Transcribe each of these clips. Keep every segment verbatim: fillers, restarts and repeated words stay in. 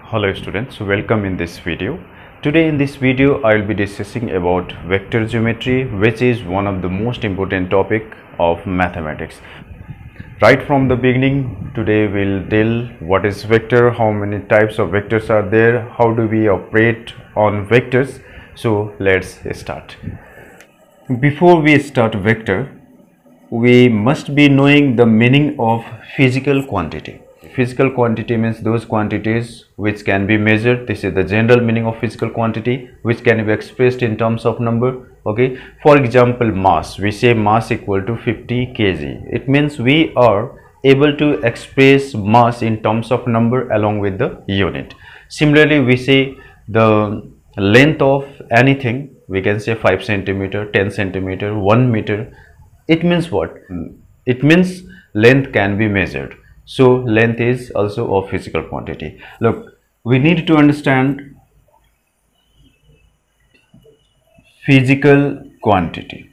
Hello students, welcome in this video. Today in this video I will be discussing about vector geometry, which is one of the most important topic of mathematics. Right from the beginning, today we'll tell what is vector, how many types of vectors are there, how do we operate on vectors. So let's start. Before we start vector, we must be knowing the meaning of physical quantity. Physical quantity means those quantities which can be measured. This is the general meaning of physical quantity, which can be expressed in terms of number. Okay, for example, mass. We say mass equal to fifty kilograms. It means we are able to express mass in terms of number along with the unit. Similarly, we say the length of anything. We can say five centimeter, ten centimeter, one meter. It means what? It means length can be measured. So length is also a physical quantity. Look, we need to understand physical quantity.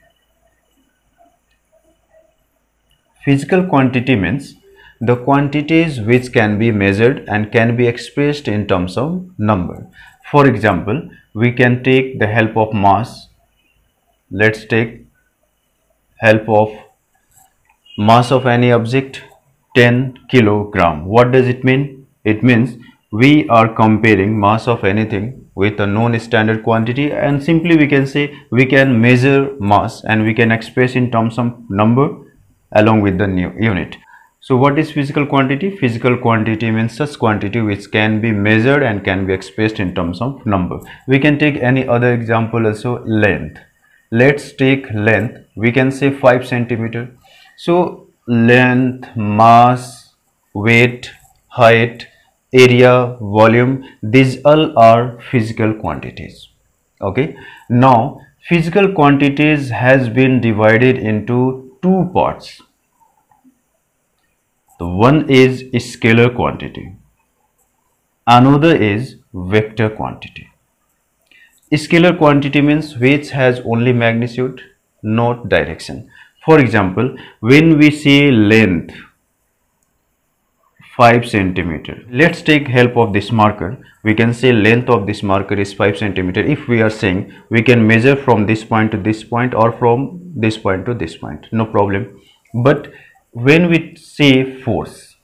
Physical quantity means the quantities which can be measured and can be expressed in terms of number. For example, we can take the help of mass. Let's take help of mass of any object, ten kilogram. What does it mean? It means we are comparing mass of anything with a known standard quantity, and simply we can say we can measure mass and we can express in terms of number along with the new unit. So what is physical quantity? Physical quantity means such quantity which can be measured and can be expressed in terms of number. We can take any other example also. Length. Let's take length. We can say five centimeter. So length, mass, weight, height, area, volume, these all are physical quantities. Okay, now physical quantities has been divided into two parts. The one is scalar quantity, another is vector quantity. Scalar quantity means which has only magnitude, not direction. For example, when we say length five centimeter, let's take help of this marker. We can say length of this marker is five centimeter. If we are saying we can measure from this point to this point or from this point to this point, no problem. But when we say force,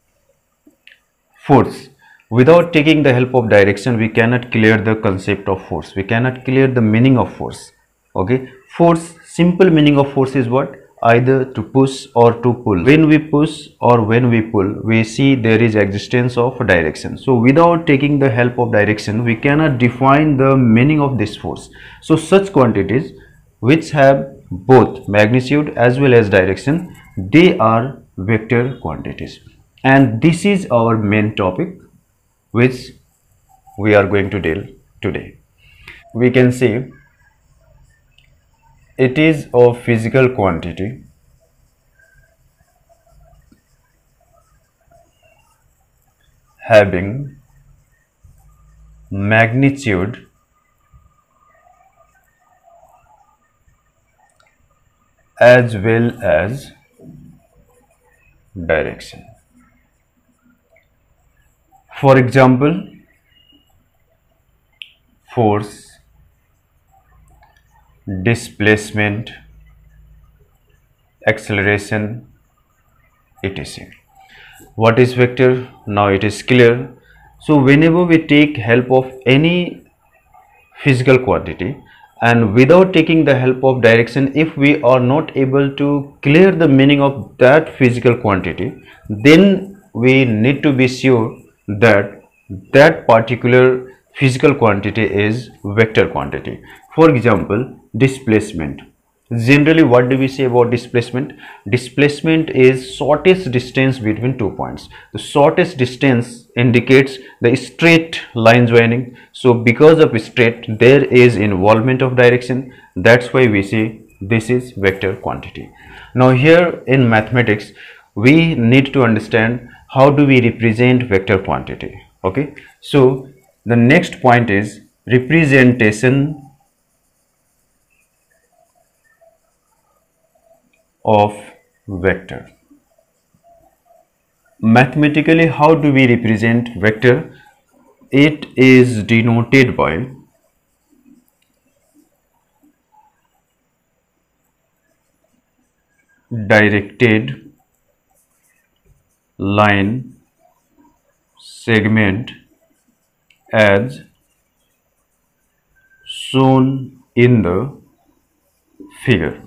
force, without taking the help of direction, we cannot clear the concept of force. We cannot clear the meaning of force. Okay, force, simple meaning of force is what? Either to push or to pull. When we push or when we pull, we see there is existence of direction. So without taking the help of direction, we cannot define the meaning of this force. So such quantities which have both magnitude as well as direction, they are vector quantities. And this is our main topic which we are going to deal today. We can say it is a physical quantity having magnitude as well as direction. For example, force, displacement, acceleration, et cetera. What is vector? Now it is clear. So whenever we take help of any physical quantity and without taking the help of direction, if we are not able to clear the meaning of that physical quantity, then we need to be sure that that particular physical quantity is vector quantity. For example, displacement. Generally, what do we say about displacement? Displacement is shortest distance between two points. The shortest distance indicates the straight line joining. So because of straight, there is involvement of direction. That's why we say this is vector quantity. Now here in mathematics, we need to understand how do we represent vector quantity. Okay, so the next point is representation of vector. Mathematically, how do we represent vector? it is denoted by directed line segment as shown in the figure.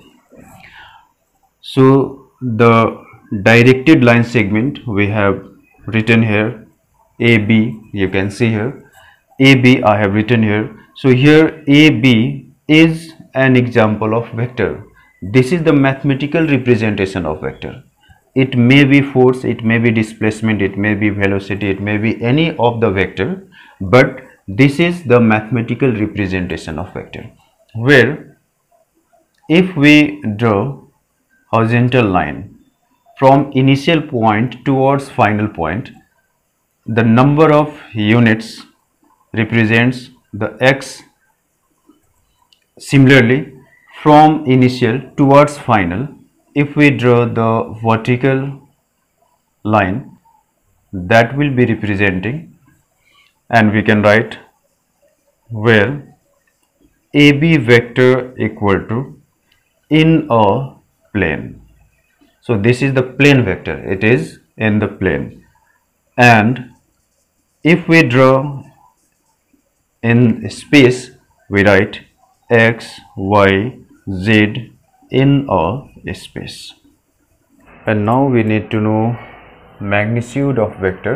So the directed line segment we have written here A B, you can see here A B I have written here. So here A B is an example of vector. This is the mathematical representation of vector. It may be force, it may be displacement, it may be velocity, it may be any of the vector, but this is the mathematical representation of vector, where if we draw horizontal line from initial point towards final point, the number of units represents the x. Similarly, from initial towards final, if we draw the vertical line, that will be representing, and we can write where A B vector equal to in a plane. So this is the plane vector, it is in the plane. And if we draw in space, we write x, y, z in a space. And now we need to know magnitude of vector.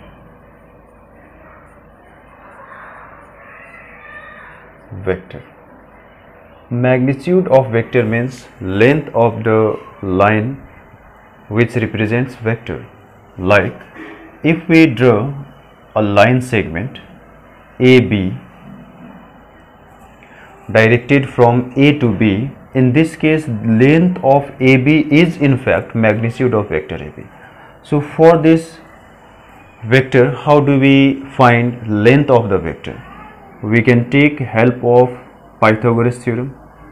Vector. Magnitude of vector means length of the line which represents vector. Like if we draw a line segment A B directed from A to B, in this case length of A B is in fact magnitude of vector A B. So for this vector, how do we find length of the vector? We can take help of Pythagoras theorem.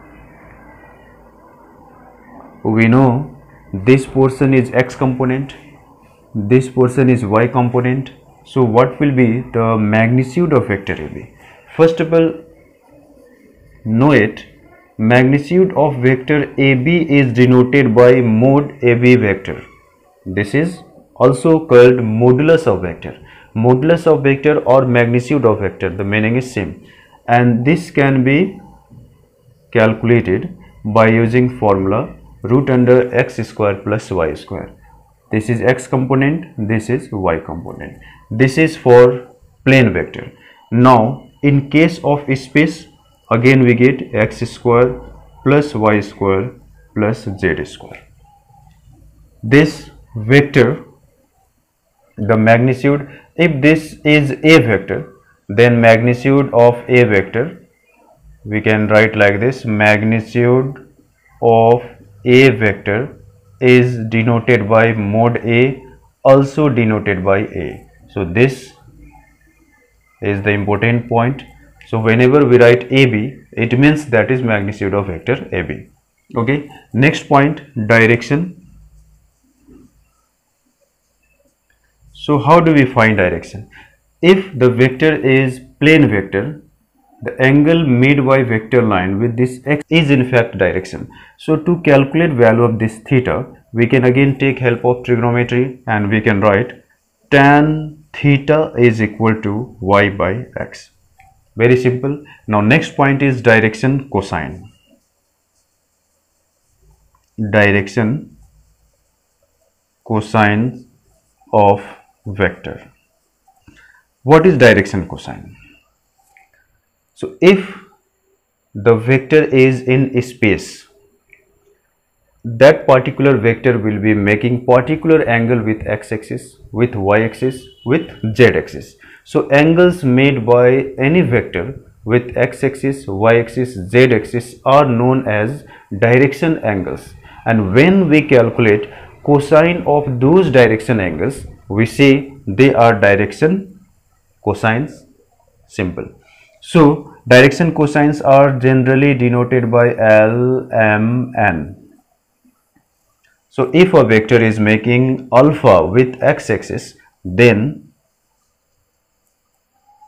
We know this portion is x component, this portion is y component. So what will be the magnitude of vector A B? First of all, know it, magnitude of vector A B is denoted by mod A B vector. This is also called modulus of vector. Modulus of vector or magnitude of vector, the meaning is same, and this can be calculated by using formula root under x square plus y square. This is x component, this is y component. This is for plane vector. Now in case of space, again we get x square plus y square plus z square. This vector, the magnitude, if this is a vector, then magnitude of a vector we can write like this: magnitude of a vector is denoted by mod A, also denoted by A. So this is the important point. So whenever we write A B, it means that is magnitude of vector A B. Okay, next point, direction. So how do we find direction? If the vector is plane vector, the angle made by vector line with this x is in fact direction. So to calculate value of this theta, we can again take help of trigonometry and we can write tan theta is equal to y by x. Very simple. Now next point is direction cosine. Direction cosine of vector. What is direction cosine? So if the vector is in space, that particular vector will be making particular angle with x-axis, with y-axis, with z-axis. So angles made by any vector with x-axis, y-axis, z-axis are known as direction angles. And when we calculate cosine of those direction angles, we say they are direction cosines. Simple. So direction cosines are generally denoted by L, M, N. So if a vector is making alpha with x-axis, then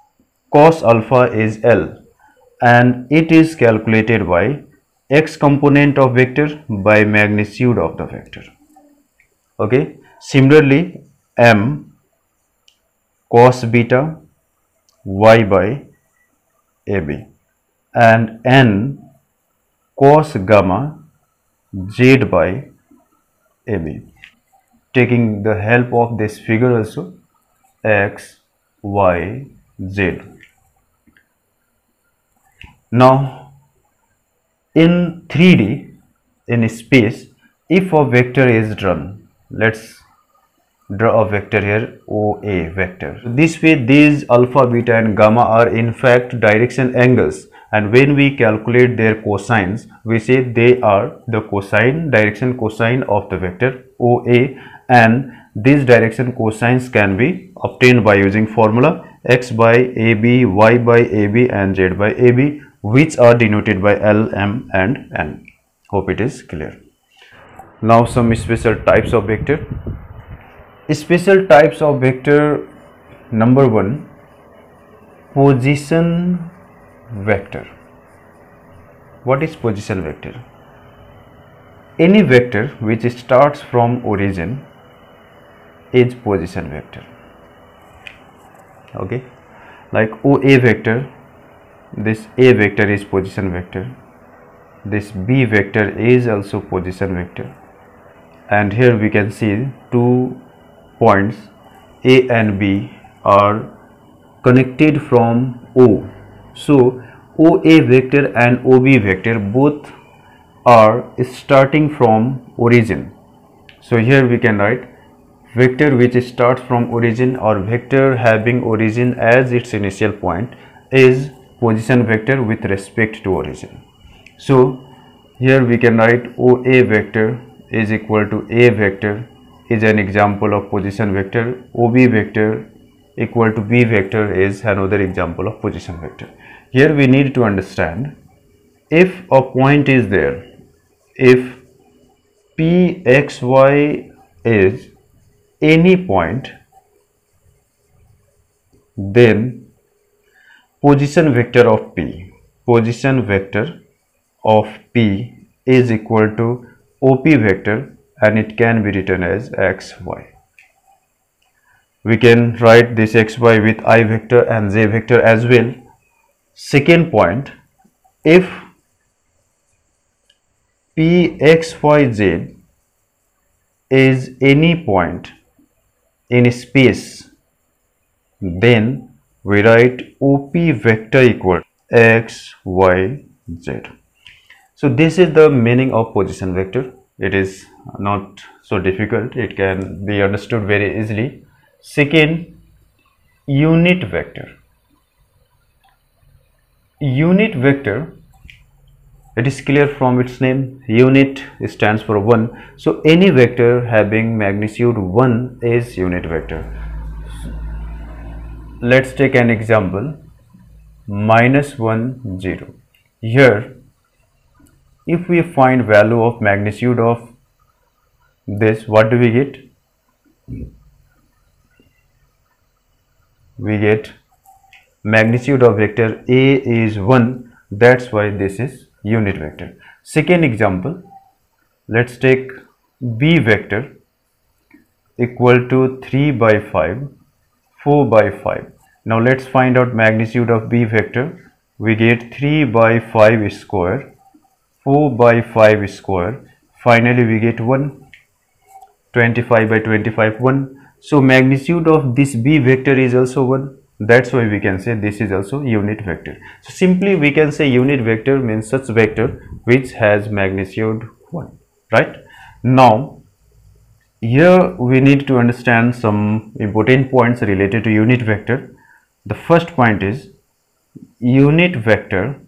cos alpha is L, and it is calculated by x component of vector by magnitude of the vector. Okay, similarly m cos beta y by ab and n cos gamma z by ab. Taking the help of this figure also, x, y, z. Now in three D, in space, if a vector is drawn, let's draw a vector here, O A vector. This way these alpha, beta and gamma are in fact direction angles, and when we calculate their cosines, we say they are the cosine, direction cosine of the vector O A, and these direction cosines can be obtained by using formula x by ab, y by ab and z by ab, which are denoted by L, M and N. Hope it is clear. Now some special types of vector. Special types of vector. Number one, position vector. What is position vector? Any vector which starts from origin is position vector. Okay, like O A vector, this A vector is position vector, this B vector is also position vector, and here we can see two points A and B are connected from O. So O A vector and O B vector both are starting from origin. So here we can write vector which starts from origin, or vector having origin as its initial point, is position vector with respect to origin. So here we can write O A vector is equal to A vector is an example of position vector. O B vector equal to B vector is another example of position vector. Here we need to understand, if a point is there, if P X Y is any point, then position vector of P, position vector of P is equal to O P vector, and it can be written as X Y. We can write this X Y with I vector and J vector as well. Second point, if P X Y Z is any point in space, then we write O P vector equal X, Y, Z. So this is the meaning of position vector. It is not so difficult, it can be understood very easily. Second, unit vector. Unit vector, it is clear from its name, unit stands for one. So any vector having magnitude one is unit vector. Let's take an example, minus one, zero. Here, if we find value of magnitude of this, what do we get? We get magnitude of vector A is one, that's why this is unit vector. Second example, let's take B vector equal to three by five, four by five. Now let's find out magnitude of B vector. We get three by five square, four by five square, finally we get one, twenty-five by twenty-five, one. So magnitude of this B vector is also one, that's why we can say this is also unit vector. So simply we can say unit vector means such vector which has magnitude one, right? Now here we need to understand some important points related to unit vector. The first point is unit vector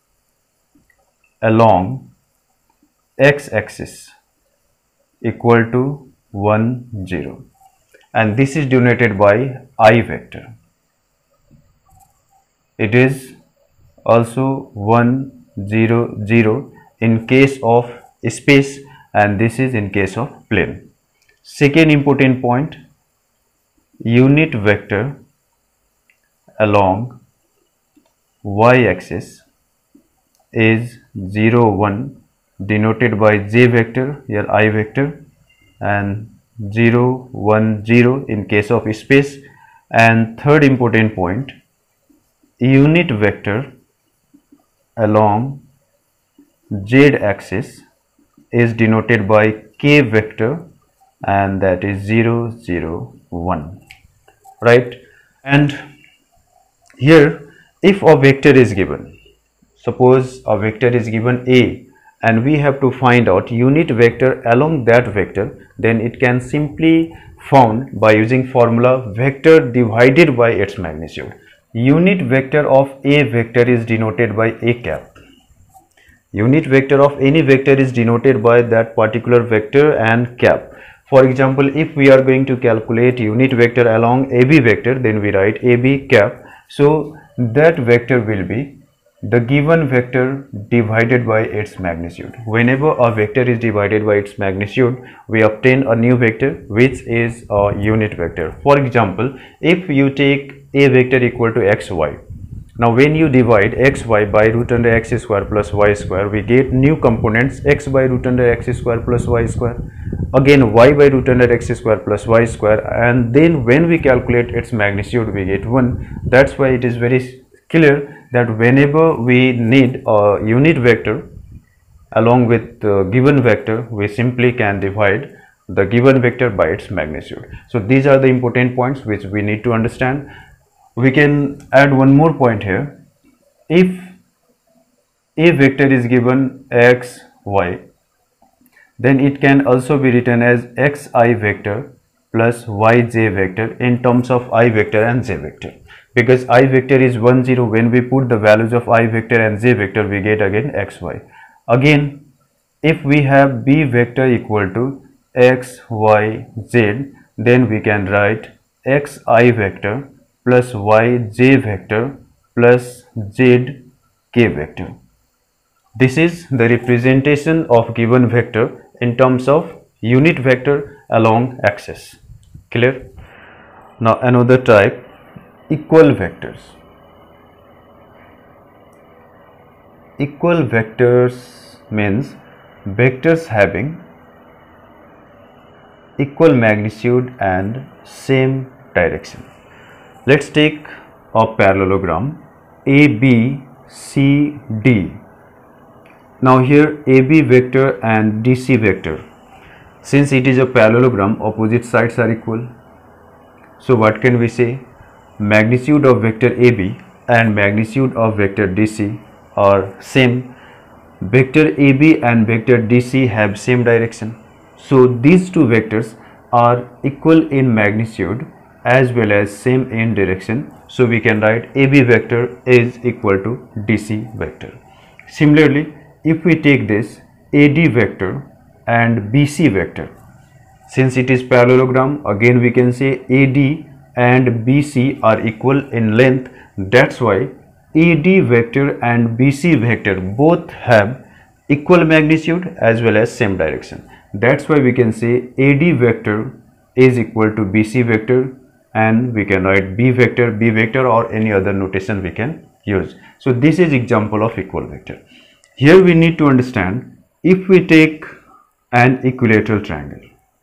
along x-axis equal to one, zero, and this is denoted by I vector. It is also one, zero, zero in case of space, and this is in case of plane. Second important point, unit vector along y-axis is zero one denoted by j vector, here I vector, and zero one zero in case of space. And third important point, unit vector along z axis is denoted by k vector, and that is zero zero one, right? And here if a vector is given, suppose a vector is given A, and we have to find out unit vector along that vector, then it can simply found by using formula vector divided by its magnitude. Unit vector of a vector is denoted by a cap. Unit vector of any vector is denoted by that particular vector and cap. For example, if we are going to calculate unit vector along A B vector, then we write A B cap. So that vector will be the given vector divided by its magnitude. Whenever a vector is divided by its magnitude, we obtain a new vector which is a unit vector. For example, if you take a vector equal to xy, now when you divide xy by root under x square plus y square, we get new components x by root under x square plus y square, again y by root under x square plus y square, and then when we calculate its magnitude we get one. That's why it is very clear that whenever we need a unit vector along with the given vector, we simply can divide the given vector by its magnitude. So these are the important points which we need to understand. We can add one more point here. If a vector is given x, y, then it can also be written as xi vector plus yj vector in terms of I vector and j vector. Because I vector is one zero, when we put the values of I vector and j vector, we get again xy. Again, if we have b vector equal to x, y, z, then we can write xi vector plus yj vector plus z k vector. This is the representation of given vector in terms of unit vector along axis. Clear? Now another type, equal vectors. Equal vectors means vectors having equal magnitude and same direction. Let's take a parallelogram A B C D. Now here A B vector and D C vector, since it is a parallelogram, opposite sides are equal. So what can we say? Magnitude of vector A B and magnitude of vector D C are same. Vector A B and vector D C have same direction. So these two vectors are equal in magnitude as well as same in direction. So we can write A B vector is equal to D C vector. Similarly, if we take this A D vector and B C vector, since it is parallelogram, again we can say A D and B C are equal in length. That's why A D vector and B C vector both have equal magnitude as well as same direction. That's why we can say A D vector is equal to B C vector, and we can write B vector, B vector, or any other notation we can use. So this is example of equal vector. Here we need to understand, if we take an equilateral triangle,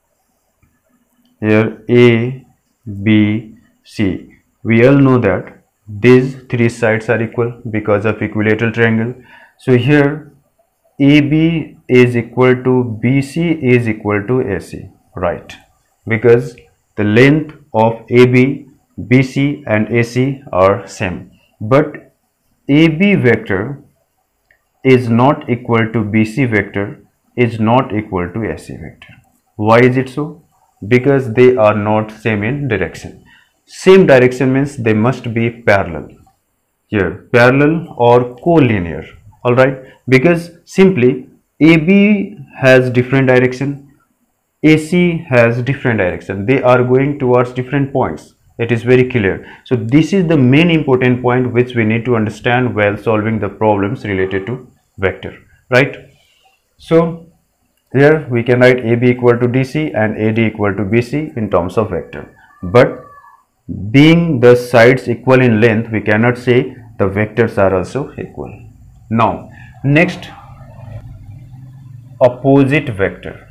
here A, B, C, we all know that these three sides are equal because of equilateral triangle. So here A B is equal to B C is equal to A C, right? Because the length of A B, B C and A C are same. But A B vector is not equal to B C vector, is not equal to A C vector. Why is it so? Because they are not same in direction. Same direction means they must be parallel. Here, parallel or collinear. Alright, because simply A B has different direction, A C has different direction. They are going towards different points. It is very clear. So this is the main important point which we need to understand while solving the problems related to vector, right? So here we can write A B equal to D C and A D equal to B C in terms of vector. But being the sides equal in length, we cannot say the vectors are also equal. Now next, opposite vector.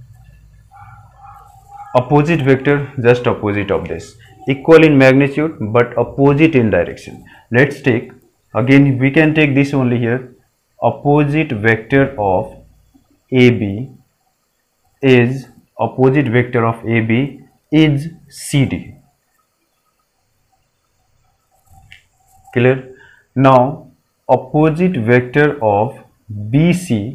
Opposite vector, just opposite of this, equal in magnitude but opposite in direction. Let's take, again we can take this only here, opposite vector of A B is, opposite vector of A B is C D. Clear? Now opposite vector of B C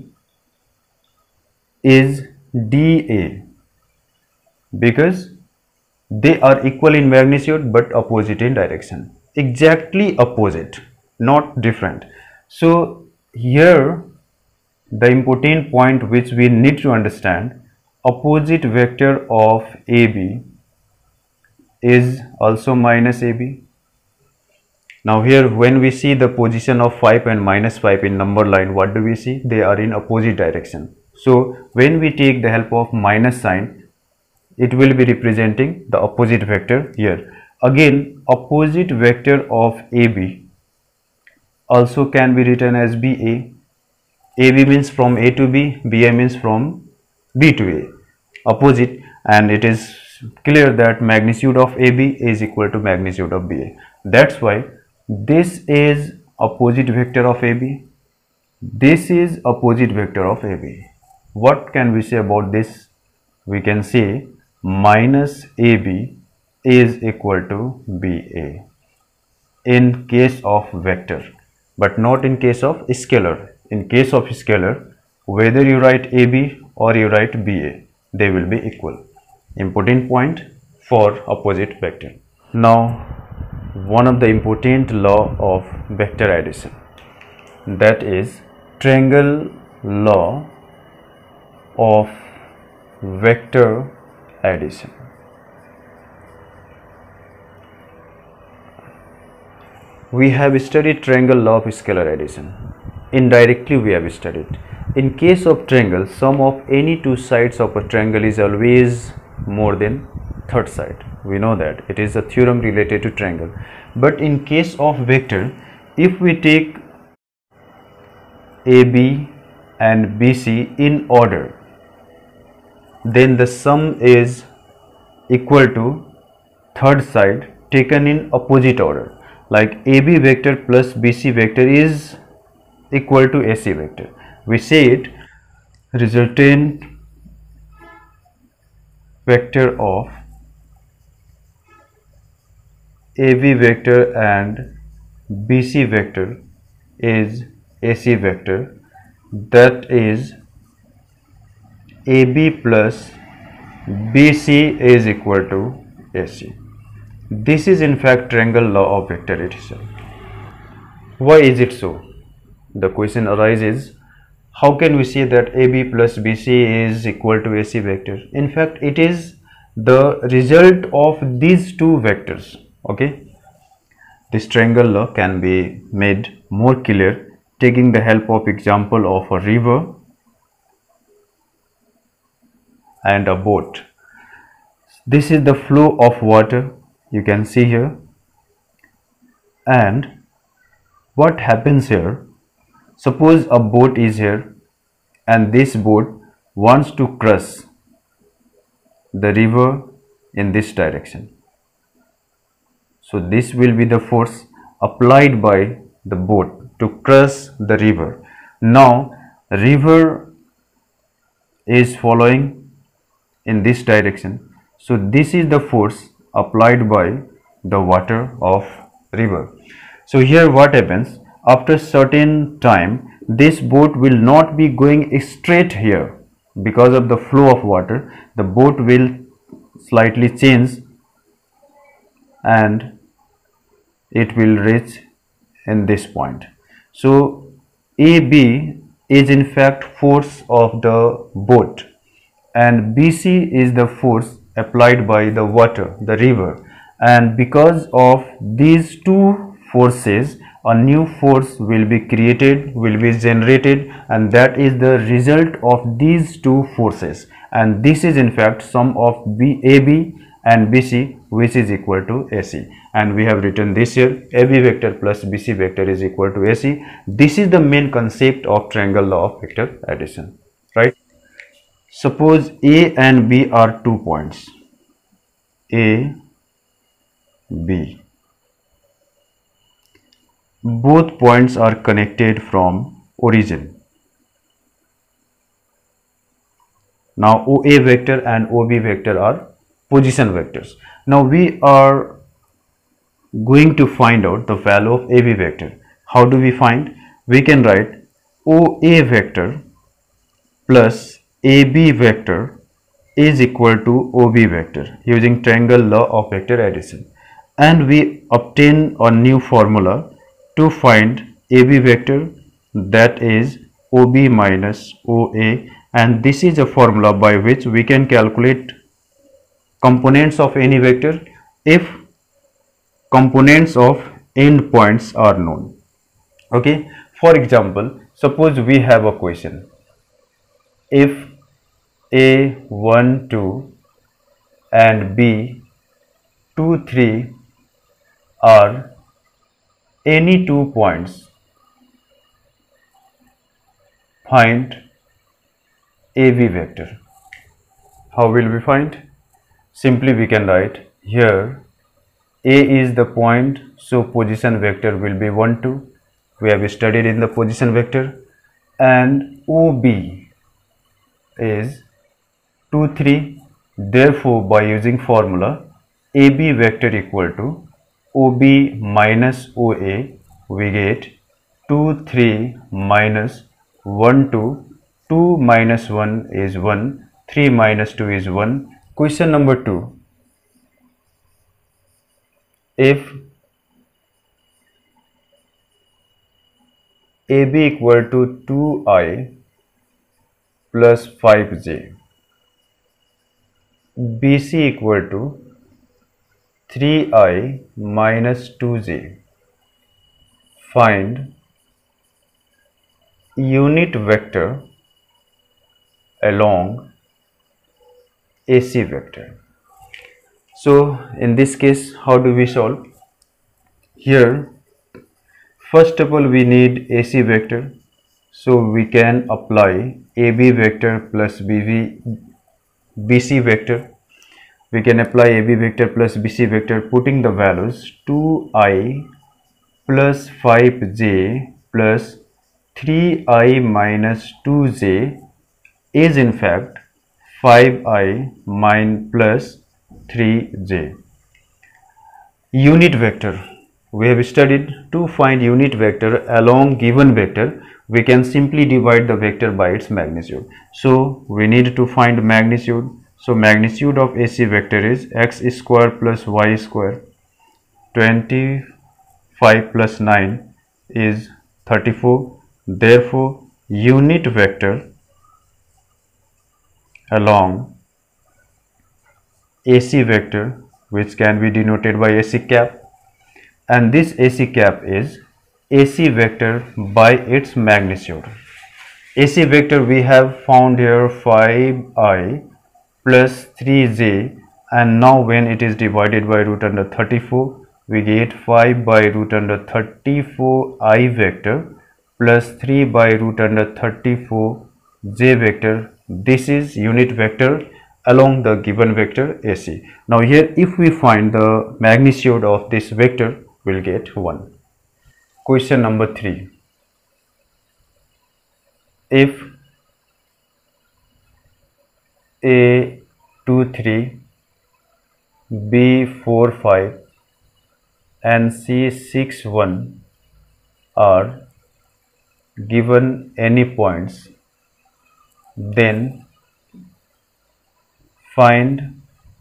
is D A, because they are equal in magnitude but opposite in direction, exactly opposite, not different. So here the important point which we need to understand, opposite vector of A B is also minus A B. Now here when we see the position of five and minus five in number line, what do we see? They are in opposite direction. So when we take the help of minus sign, it will be representing the opposite vector here. Again, opposite vector of A B also can be written as B A. A B means from A to B, B A means from B to A, opposite, and it is clear that magnitude of A B is equal to magnitude of B A. That's why this is opposite vector of A B, this is opposite vector of A B. What can we say about this? We can say minus A B is equal to B A in case of vector, but not in case of scalar. In case of scalar, whether you write A B or you write B A, they will be equal. Important point for opposite vector. Now one of the important law of vector addition, that is triangle law of vector addition. We have studied triangle law of scalar addition. Indirectly we have studied. In case of triangle, sum of any two sides of a triangle is always more than third side. We know that it is a theorem related to triangle. But in case of vector, if we take A B and B C in order, then the sum is equal to third side taken in opposite order. Like A B vector plus B C vector is equal to A C vector. We say it resultant vector of A B vector and B C vector is A C vector, that is A B plus B C is equal to A C. This is in fact triangle law of vector addition. Why is it so? The question arises, how can we say that A B plus B C is equal to A C vector? In fact, it is the result of these two vectors. Okay, this triangle law can be made more clear taking the help of example of a river and a boat. This is the flow of water, you can see here, and what happens here, suppose a boat is here and this boat wants to cross the river in this direction. So this will be the force applied by the boat to cross the river. Now river is following in this direction, so this is the force applied by the water of river. So here what happens, after certain time this boat will not be going straight here because of the flow of water. The boat will slightly change and it will reach in this point. So A B is in fact force of the boat and B C is the force applied by the water, the river, and because of these two forces a new force will be created, will be generated, and that is the result of these two forces, and this is in fact sum of B, A B and B C which is equal to A C, and we have written this here, A B vector plus B C vector is equal to A C. This is the main concept of triangle law of vector addition, right? Suppose A and B are two points, A, B. Both points are connected from origin. Now O A vector and O B vector are position vectors. Now we are going to find out the value of A B vector. How do we find? We can write O A vector plus A B vector is equal to O B vector using triangle law of vector addition, and we obtain a new formula to find A B vector, that is O B minus O A, and this is a formula by which we can calculate components of any vector if components of endpoints are known. Okay, for example, suppose we have a question, if A one two and B two three are any two points, find A B vector. How will we find? Simply we can write here A is the point, so position vector will be one two. We have studied in the position vector, and O B is two three. Therefore, by using formula A B vector equal to O B minus O A, we get two three minus one two. two minus one is one, three minus two is one. Question number two. If A B equal to two I plus five J, B C equal to three I minus two J, find unit vector along A C vector. So in this case, how do we solve? Here first of all we need A C vector, so we can apply A B vector plus B V B C vector. We can apply A B vector plus B C vector, putting the values two I plus five J plus three I minus two J is in fact five I minus plus three J. Unit vector, we have studied to find unit vector along given vector, we can simply divide the vector by its magnitude. So we need to find magnitude. So magnitude of A C vector is x square plus y square. twenty-five plus nine is thirty-four. Therefore unit vector along A C vector, which can be denoted by A C cap, and this A C cap is A C vector by its magnitude. A C vector we have found here five I plus three J, and now when it is divided by root under thirty-four, we get five by root under thirty-four I vector plus three by root under thirty-four J vector. This is unit vector along the given vector A C. Now here if we find the magnitude of this vector, we will get one. Question number three. If A two three, B four five and C six one are given any points, then find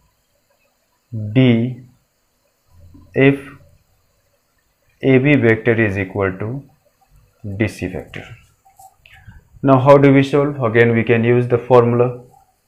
D if A B vector is equal to D C vector. Now how do we solve? Again we can use the formula.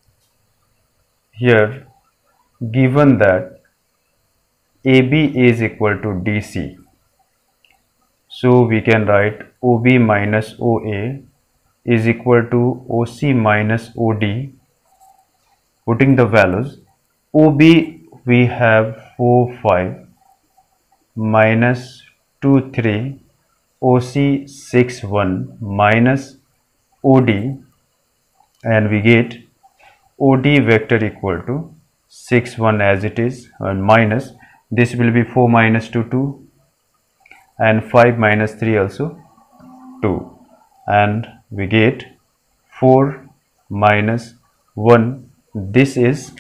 Here given that A B is equal to D C, so we can write O B minus O A is equal to O C minus O D. Putting the values, O B we have four five minus two three, O C six one minus O D, and we get O D vector equal to six one as it is, and minus this will be four minus two, two, and five minus three also two, and we get four minus one. This is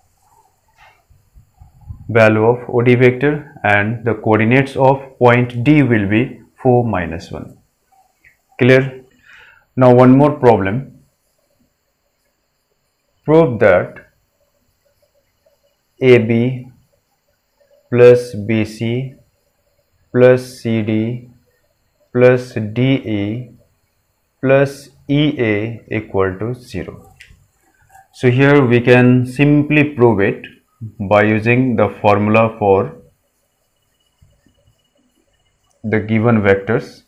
value of O D vector, and the coordinates of point D will be four minus one. Clear? Now one more problem. Prove that A B plus B C plus C D plus D E plus E A equal to zero. So here we can simply prove it by using the formula for the given vectors.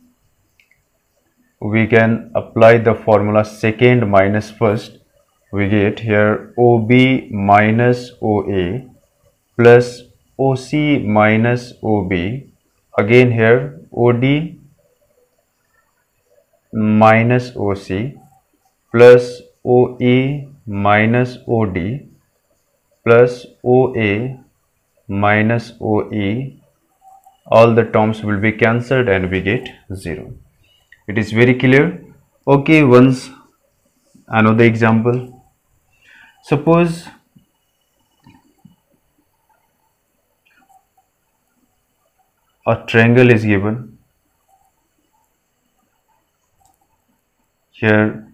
We can apply the formula second minus first. We get here O B minus O A plus O C minus O B, again here O D minus O C plus O E minus O D plus O A minus O E. All the terms will be cancelled and we get zero. It is very clear. Okay, once another example. Suppose a triangle is given. Here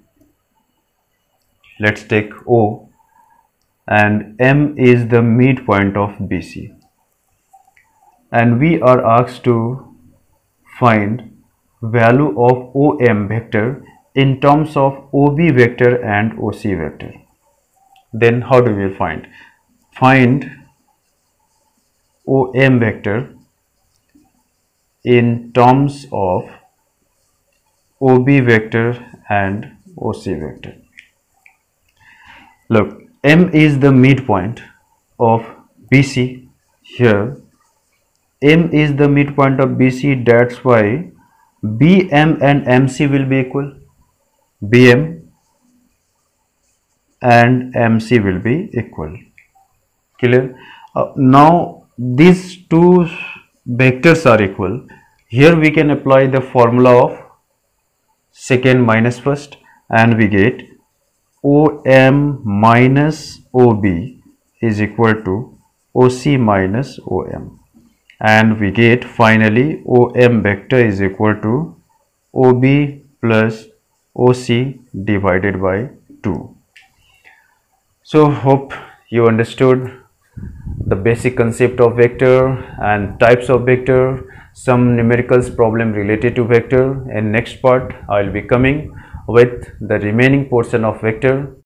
let's take O, and M is the midpoint of B C, and we are asked to find value of O M vector in terms of O B vector and O C vector. Then how do we find? Find O M vector in terms of O B vector and O C vector. Look, M is the midpoint of B C. Here M is the midpoint of B C, that's why B M and M C will be equal. B M and M C will be equal. Clear? Uh, now these two vectors are equal. Here we can apply the formula of second minus first, and we get O M minus O B is equal to O C minus O M, and we get finally O M vector is equal to O B plus O C divided by two. So hope you understood the basic concept of vector and types of vector, some numericals problem related to vector. In next part I will be coming with the remaining portion of vector.